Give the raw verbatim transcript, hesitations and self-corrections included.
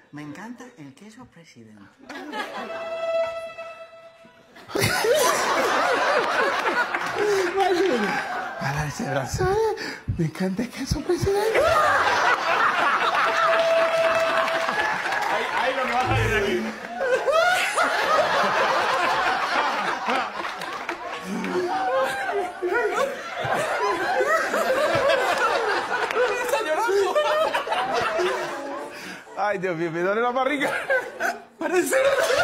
Me encanta el queso presidente. Para ese brazo, me encanta el queso presidente. Ahí, ahí lo que vas a ir aquí. Ay, Dios mío, me duele la barriga. Parece...